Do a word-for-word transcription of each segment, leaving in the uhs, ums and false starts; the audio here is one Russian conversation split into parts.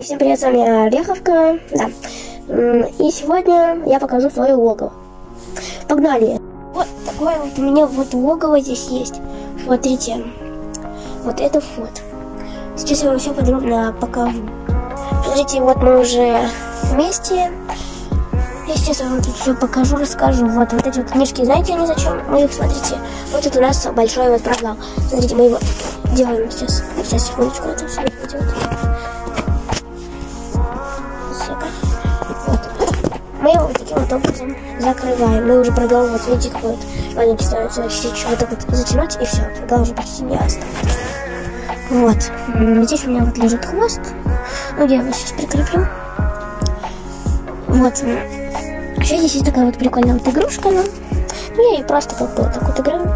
Всем привет, с вами Ореховка. Да. И сегодня я покажу свое логово. Погнали! Вот такое вот у меня вот логово здесь есть. Смотрите. Вот это вот. Сейчас я вам все подробно покажу. Смотрите, вот мы уже вместе. Я сейчас вам тут все покажу, расскажу. Вот, вот эти вот книжки, знаете, они зачем? Мы их, смотрите, вот тут у нас большой вот провал. Смотрите, мы его делаем сейчас. Сейчас, секундочку, это все идет. Вот. Мы его вот таким вот образом закрываем. Мы уже продолжим, вот видите, какой вот маленький становится. Значит, еще вот так вот затянуть, и все. Продолжим уже почти не осталось. Вот. Здесь у меня вот лежит хвост. Ну, я его сейчас прикреплю. Вот. Еще здесь есть такая вот прикольная вот игрушка. Ну, я ей просто как бы вот так вот играю.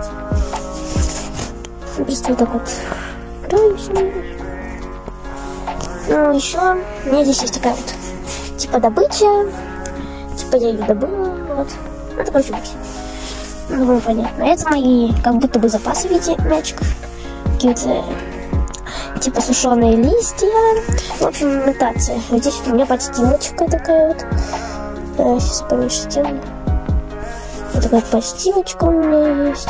Просто вот так вот играю с ней. Ну, еще у меня здесь есть такая вот типа добыча. Типа я ее добыла. Вот. Ну, это короче все. Думаю, понятно. Это мои как будто бы запасы в виде мячиков. Какие-то типа сушеные листья. В общем, имитация. Вот здесь вот у меня подстилочка такая вот. Сейчас поменьше сделаю. Вот такая подстилочка у меня есть.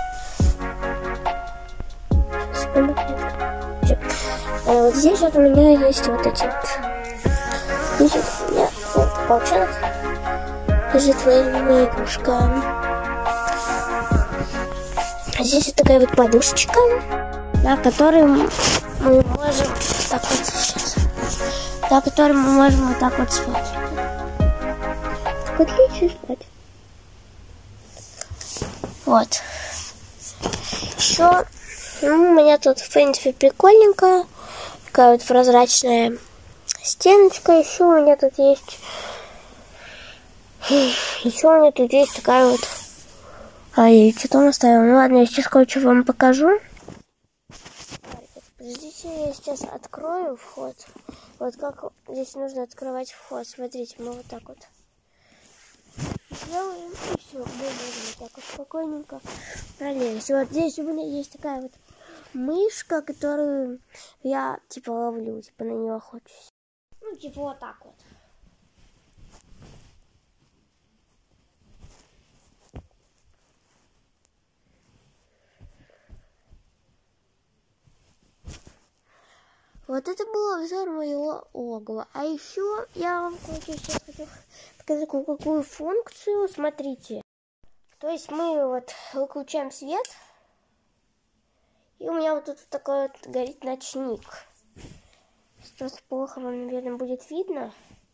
А вот здесь вот у меня есть вот эти вот. Здесь вот у меня вот волчонок. Лежит моя игрушка. А здесь вот такая вот подушечка, на которой мы можем так вот сейчас. На которой мы можем вот так вот спать. Отлично спать. Вот. Еще ну, у меня тут, в принципе, прикольненько. Такая вот прозрачная стеночка. Еще у меня тут есть... Еще у меня тут есть такая вот... Ай, что там оставила? Ну ладно, я сейчас кое-что вам покажу. Подождите, я сейчас открою вход. Вот как здесь нужно открывать вход. Смотрите, мы вот так вот делаем, и все, мы можем вот так вот спокойненько пролезть. Вот здесь у меня есть такая вот мышка, которую я типа ловлю, типа на нее охочусь. Ну, типа вот так вот. Вот это был обзор моего логова. А еще я вам кое-что сейчас хочу показать, какую функцию. Смотрите. То есть мы вот выключаем свет. И у меня вот тут такой вот горит ночник. Просто плохо вам, наверное, будет видно.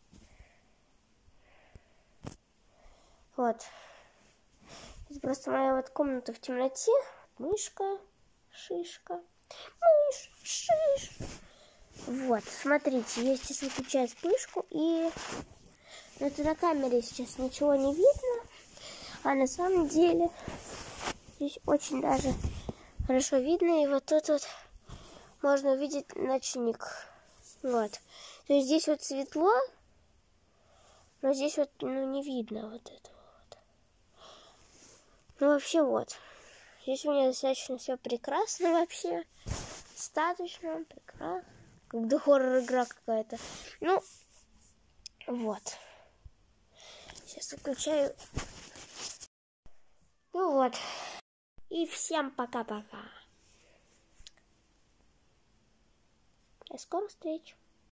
Вот. Это просто моя вот комната в темноте. Мышка, шишка. Мышь, шиш. Вот, смотрите, я сейчас выключаю вспышку, и это на камере сейчас ничего не видно, а на самом деле здесь очень даже хорошо видно, и вот тут вот можно увидеть ночник. Вот, то есть здесь вот светло, но здесь вот ну, не видно вот этого вот. Ну вообще вот, здесь у меня достаточно все прекрасно вообще, достаточно прекрасно. Как будто хоррор-игра какая-то. Ну, вот. Сейчас выключаю. Ну вот. И всем пока-пока. До скорых встреч.